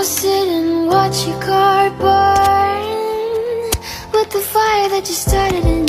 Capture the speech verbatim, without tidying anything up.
I'll sit and watch your car burn with the fire that you started in